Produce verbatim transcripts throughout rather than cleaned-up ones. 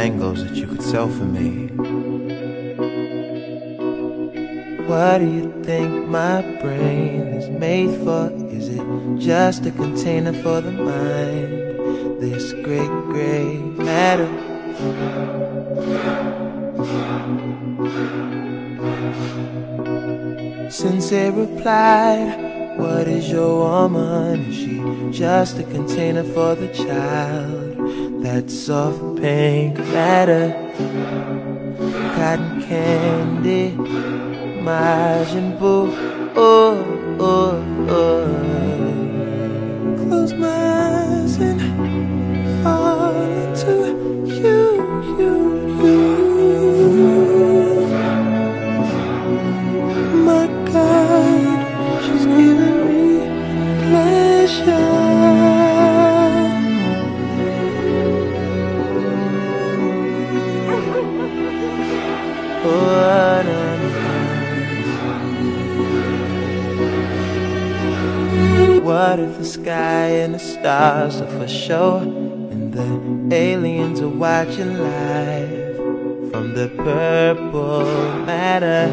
mangoes that you could sell for me. What do you think my brain is made for? Is it just a container for the mind? This great gray matter. Sensei replied, what is your woman? Is she just a container for the child? That soft pink matter, cotton candy, Majin Buu, oh, oh, oh. Close my eyes and fall into you, you, you. My God, she's giving me pleasure. Oh, no. What if the sky and the stars are for show, and the aliens are watching live from the purple matter?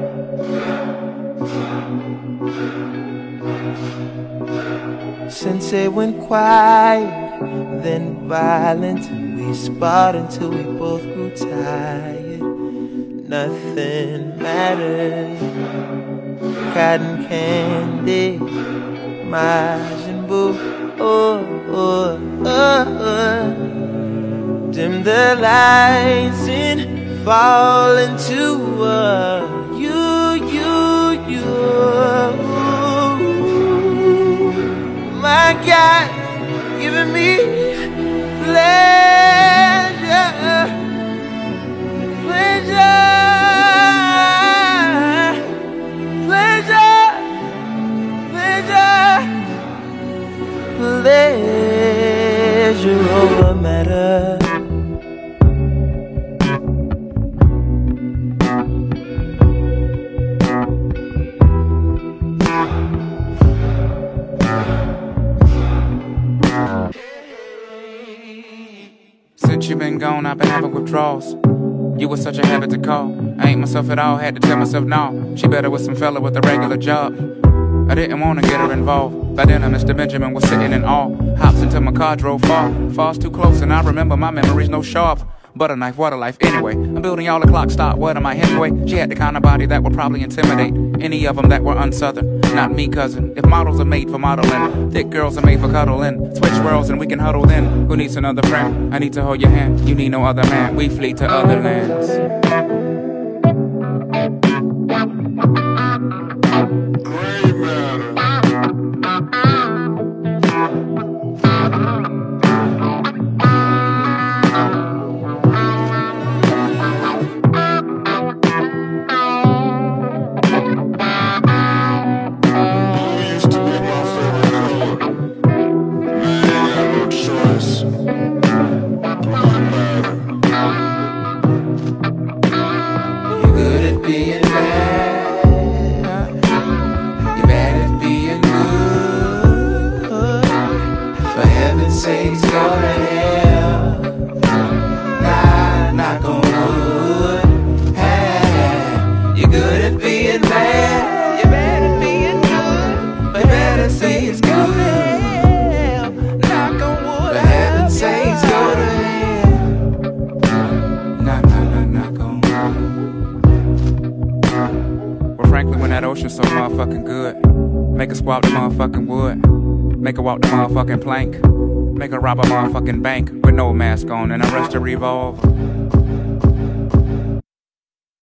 Sensei went quiet, then violent. We sparred until we both grew tired. Nothing mattered. Cotton candy, Majin Buu, oh, oh, oh, oh. Dim the lights and fall into uh, you, you, you. My God, giving me pleasure, pleasure. Pleasure over matter. Since you been gone, I've been having withdrawals. You was such a habit to call. I ain't myself at all, had to tell myself no. She better with some fella with a regular job. I didn't wanna get her involved. By then, Mister Benjamin was sitting in awe. Hops into my car, drove far. Falls too close, and I remember my memories no sharp. Butter knife, water life. Anyway, I'm building y'all a clock stop. What am I anyway? She had the kind of body that would probably intimidate any of them that were unsouthern. Not me, cousin. If models are made for modeling, thick girls are made for cuddling. Switch worlds and we can huddle then. Who needs another friend? I need to hold your hand. You need no other man. We flee to other lands. Being bad, you're bad at being good. For heaven's sakes, go to hell. Nah, not gonna wood. Hey, you're good at being bad, you're bad at being good. For heaven's sakes, go to hell. Not gonna wood. For heaven's sakes, go to hell. Nah, nah, nah, not gonna. Frankly, when that ocean's so motherfucking good, make her swap the motherfucking wood, make her walk the motherfucking plank, make her rob a motherfucking bank with no mask on and arrest a revolver.